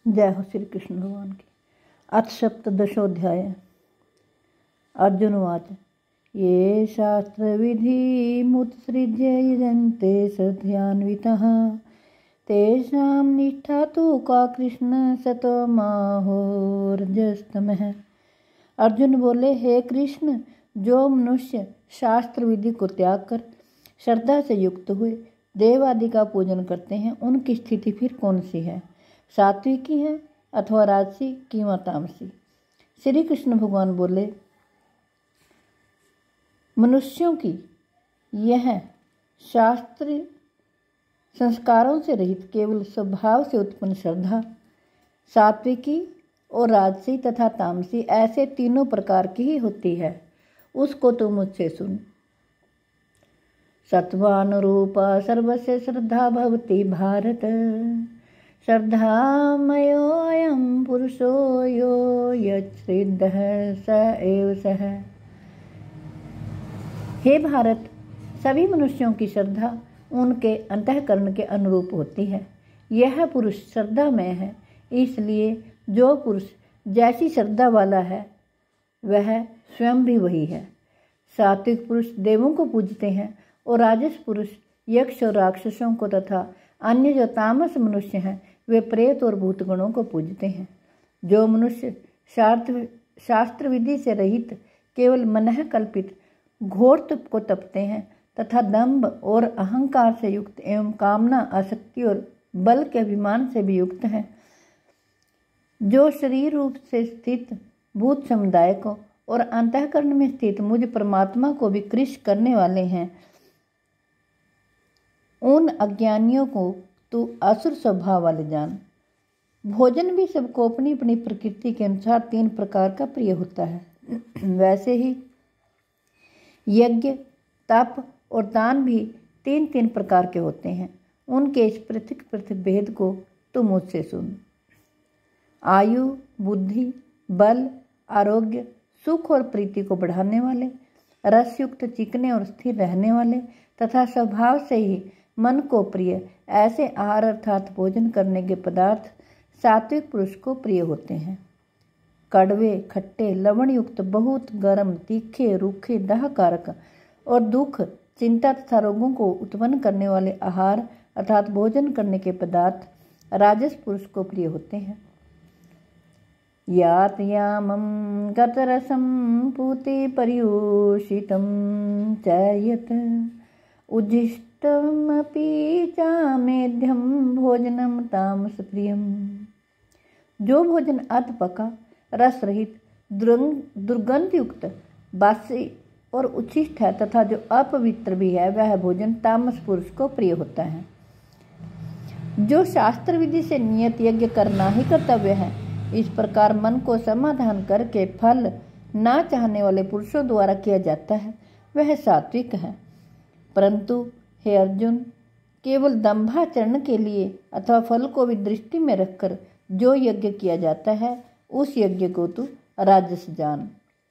जय हो श्री कृष्ण भगवान की। अथ सप्तदशोऽध्याय। अर्जुन उवाच ये शास्त्रविधिमुत्सृज्य यजन्ते श्रद्धयान्वितः तेषां निष्ठा तु का कृष्ण सतमाहोर्जस्तमः। अर्जुन बोले, हे कृष्ण, जो मनुष्य शास्त्र विधि को त्याग कर श्रद्धा से युक्त हुए देव आदि का पूजन करते हैं, उनकी स्थिति फिर कौन सी है? सात्विकी है अथवा राजसी कि तामसी? श्री कृष्ण भगवान बोले, मनुष्यों की यह शास्त्र संस्कारों से रहित केवल स्वभाव से उत्पन्न श्रद्धा सात्विकी और राजसी तथा तामसी ऐसे तीनों प्रकार की ही होती है। उसको तो मुझसे सुन। सत्वानुरूपा सर्वस्य श्रद्धा भवति भारत श्रद्धामयोऽयं पुरुषो यो यच्छ्रद्धः स एव सः। हे भारत, सभी मनुष्यों की श्रद्धा उनके अंतःकरण के अनुरूप होती है। यह पुरुष श्रद्धामय है, इसलिए जो पुरुष जैसी श्रद्धा वाला है वह स्वयं भी वही है। सात्विक पुरुष देवों को पूजते हैं और राजस पुरुष यक्ष और राक्षसों को तथा अन्य जो तामस मनुष्य हैं वे प्रेत और भूतगणों को पूजते हैं। जो मनुष्य शास्त्र विधि से रहित केवल मनः कल्पित घोर तप को तपते हैं तथा दंभ और अहंकार से युक्त एवं कामना, आसक्ति और बल के अभिमान से भी युक्त हैं, जो शरीर रूप से स्थित भूत समुदाय को और अंतःकरण में स्थित मुझ परमात्मा को भी कृश करने वाले हैं, उन अज्ञानियों को तू असुर स्वभाव वाले जान। भोजन भी सबको अपनी अपनी प्रकृति के अनुसार तीन प्रकार का प्रिय होता है। वैसे ही यज्ञ, तप और दान भी तीन तीन प्रकार के होते हैं। उनके इस पृथक पृथक भेद को तू मुझसे सुन। आयु, बुद्धि, बल, आरोग्य, सुख और प्रीति को बढ़ाने वाले, रसयुक्त, चिकने और स्थिर रहने वाले तथा स्वभाव से ही मन को प्रिय ऐसे आहार अर्थात भोजन करने के पदार्थ सात्विक पुरुष को प्रिय होते हैं। कड़वे, खट्टे, लवण युक्त, बहुत गर्म, तीखे, रूखे, दाहकारक और दुख, चिंता तथा रोगों को उत्पन्न करने वाले आहार अर्थात भोजन करने के पदार्थ राजस पुरुष को प्रिय होते हैं। यात यामं गतरसं पूति पर्युषितं च यत् उज्जिष्टमपि चामेध्यं भोजनं तामस प्रियम्। जो भोजन अध पका, रस रहित, दुर्गंध युक्त, बासी और उच्छिष्ट है तथा जो अपवित्र भी है, वह भोजन तामस पुरुष को प्रिय होता है। जो शास्त्र विधि से नियत यज्ञ करना ही कर्तव्य है, इस प्रकार मन को समाधान करके फल ना चाहने वाले पुरुषों द्वारा किया जाता है, वह सात्विक है। परंतु हे अर्जुन, केवल दंभाचरण के लिए अथवा फल को भी दृष्टि में रखकर जो यज्ञ किया जाता है, उस यज्ञ को तू राजस जान।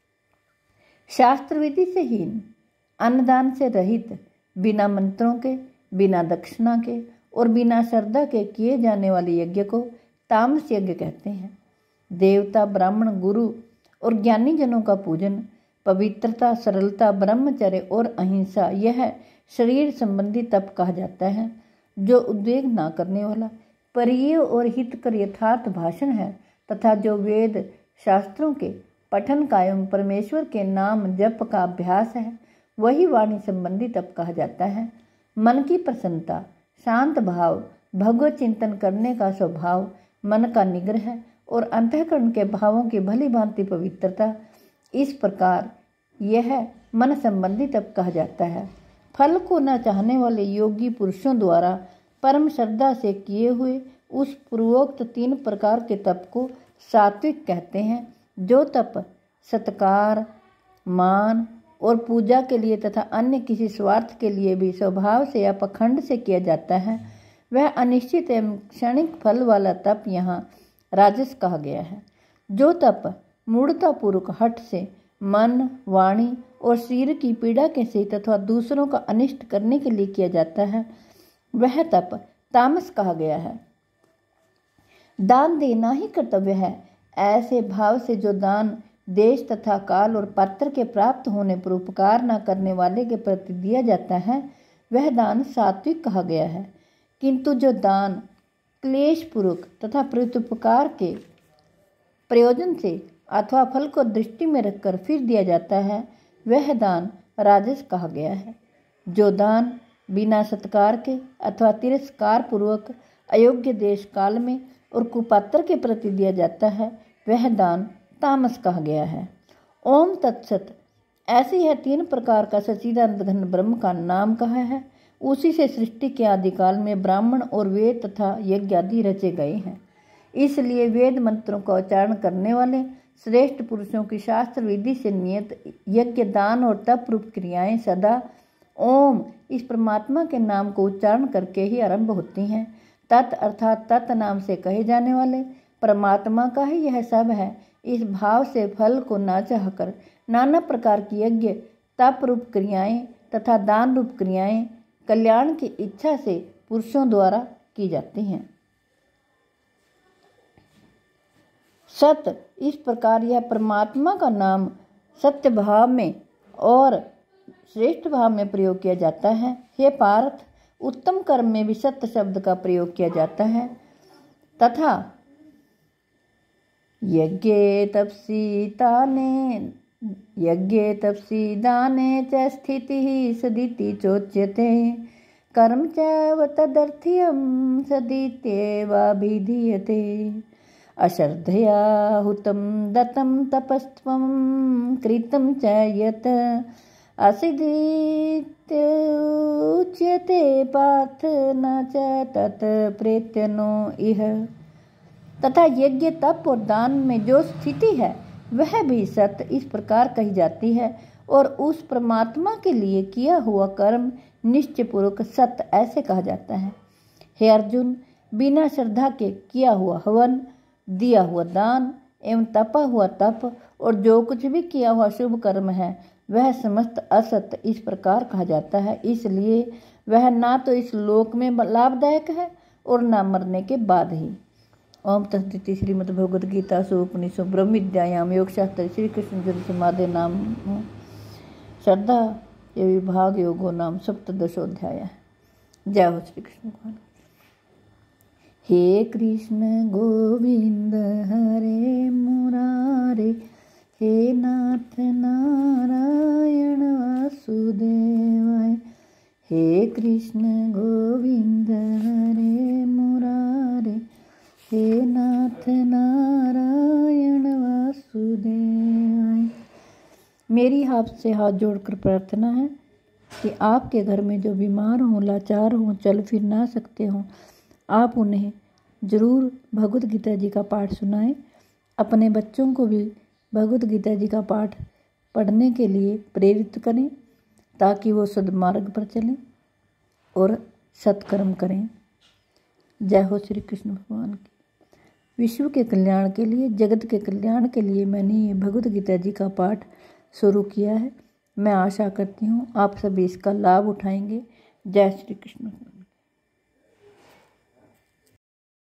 शास्त्र विधि से हीन, अन्नदान से रहित, बिना मंत्रों के, बिना दक्षिणा के और बिना श्रद्धा के किए जाने वाले यज्ञ को तामस यज्ञ कहते हैं। देवता, ब्राह्मण, गुरु और ज्ञानी जनों का पूजन, पवित्रता, सरलता, ब्रह्मचर्य और अहिंसा, यह शरीर संबंधी तप कहा जाता है। जो उद्वेग ना करने वाला, प्रिय और हितकर यथार्थ भाषण है तथा जो वेद शास्त्रों के पठन का एवं परमेश्वर के नाम जप का अभ्यास है, वही वाणी संबंधी तप कहा जाता है। मन की प्रसन्नता, शांत भाव, भगवत चिंतन करने का स्वभाव, मन का निग्रह और अंतःकरण के भावों की भली भांति पवित्रता, इस प्रकार यह मन संबंधी तप कहा जाता है। फल को न चाहने वाले योगी पुरुषों द्वारा परम श्रद्धा से किए हुए उस पूर्वोक्त तीन प्रकार के तप को सात्विक कहते हैं। जो तप सत्कार, मान और पूजा के लिए तथा अन्य किसी स्वार्थ के लिए भी स्वभाव से या पखंड से किया जाता है, वह अनिश्चित एवं क्षणिक फल वाला तप यहाँ राजस कहा गया है। जो तप मूढ़तापूर्वक हठ से मन, वाणी और शरीर की पीड़ा के सहित अथवा दूसरों का अनिष्ट करने के लिए किया जाता है, वह तप तामस कहा गया है। दान देना ही कर्तव्य है। ऐसे भाव से जो दान देश तथा काल और पात्र के प्राप्त होने पर उपकार न करने वाले के प्रति दिया जाता है वह दान सात्विक कहा गया है। किंतु जो दान क्लेशपूर्वक तथा प्रत्युपकार के प्रयोजन से अथवा फल को दृष्टि में रखकर फिर दिया जाता है वह दान राजस कहा गया है। जो दान बिना सत्कार के अथवा तिरस्कार पूर्वक अयोग्य देश काल में और कुपात्र के प्रति दिया जाता है वह दान तामस कहा गया है। ओम तत्सत। ऐसी है 3 प्रकार का सच्चिदानंद घन ब्रह्म का नाम कहा है। उसी से सृष्टि के आदिकाल में ब्राह्मण और वेद तथा यज्ञ आदि रचे गए हैं। इसलिए वेद मंत्रों का उच्चारण करने वाले श्रेष्ठ पुरुषों की शास्त्र विधि से नियत यज्ञ दान और तप रूप क्रियाएं सदा ओम इस परमात्मा के नाम को उच्चारण करके ही आरंभ होती हैं। तत् अर्थात तत् नाम से कहे जाने वाले परमात्मा का ही यह सब है। इस भाव से फल को न चाहकर नाना प्रकार की यज्ञ तप रूप क्रियाएं तथा दान रूप क्रियाएं कल्याण की इच्छा से पुरुषों द्वारा की जाती हैं। सत इस प्रकार यह परमात्मा का नाम सत्य भाव में और श्रेष्ठ भाव में प्रयोग किया जाता है। हे पार्थ, उत्तम कर्म में भी सत्य शब्द का प्रयोग किया जाता है तथा यज्ञे तपसी दाने च स्थितिः सदिति चोच्यते कर्म चैव तदर्थ्यं सदित्येवाभिधीयते अश्रद्धया हुतं दत्तं तपस्त्वं कृतं च यत् असिद्धित्युच्यते पार्थ न च तत् प्रेत्यनो इह। तथा यज्ञ तप और दान में जो स्थिति है वह भी सत्य इस प्रकार कही जाती है और उस परमात्मा के लिए किया हुआ कर्म निश्चयपूर्वक सत्य ऐसे कहा जाता है। हे अर्जुन, बिना श्रद्धा के किया हुआ हवन, दिया हुआ दान एवं तपा हुआ तप और जो कुछ भी किया हुआ शुभ कर्म है वह समस्त असत्य इस प्रकार कहा जाता है। इसलिए वह ना तो इस लोक में लाभदायक है और ना मरने के बाद ही। ओम तत्सदिति। श्रीमद् भगवद गीता उपनिषदो ब्रह्म विद्यायाम योग शास्त्र श्री कृष्ण जल समाधि नाम श्रद्धा ये विभाग योगो नाम सप्तदशोध्याय। जय हो श्री कृष्ण भगवान। हे कृष्ण गोविंद हरे मुरारे, हे नाथ नारायण वासुदेवाय। हे कृष्ण गोविंद हरे मुरारे, हे नाथ नारायण वासुदेवाय। मेरी आपसे हाथ जोड़कर प्रार्थना है कि आपके घर में जो बीमार हों, लाचार हों, चल फिर ना सकते हों, आप उन्हें ज़रूर भगवद गीता जी का पाठ सुनाएं। अपने बच्चों को भी भगवद गीता जी का पाठ पढ़ने के लिए प्रेरित करें ताकि वो सद्मार्ग पर चलें और सत्कर्म करें। जय हो श्री कृष्ण भगवान की। विश्व के कल्याण के लिए, जगत के कल्याण के लिए मैंने ये भगवद गीता जी का पाठ शुरू किया है। मैं आशा करती हूँ आप सभी इसका लाभ उठाएंगे। जय श्री कृष्ण।